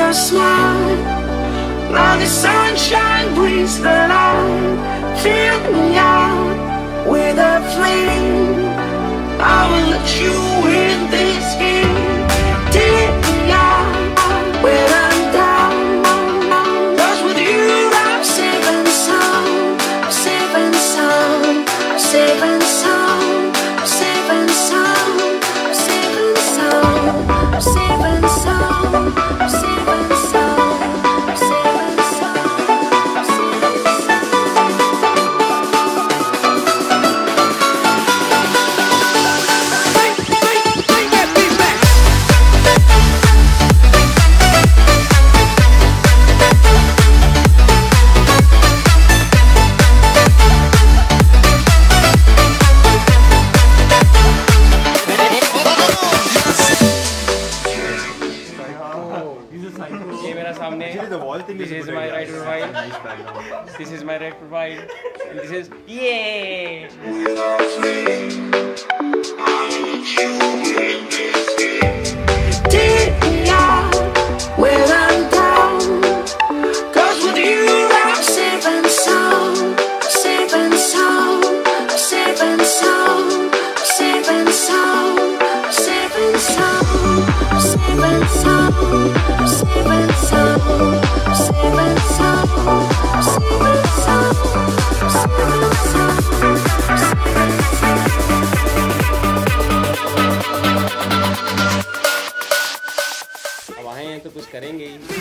your smile. Now the sunshine brings the light. Fill me out with a flame. I will let you in this game. Take me out when I'm down. 'Cause with you I'm safe and sound. I'm safe and sound. I'm safe and sound. I'm safe and sound. I'm safe and sound. I'm safe and sound. I'm safe and sound. I'm safe and sound. I'm safe and ये मेरा सामने this is my right profile, this is my right profile, and this is yeah. take me out when I'm down. 'Cause with you I'm safe and sound. Safe and sound. Safe and sound. Safe and sound. Safe and sound. Safe and sound. Safe and sound. Safe and sound. Safe and sound. Safe and sound. अब आए हैं तो कुछ करेंगे ही।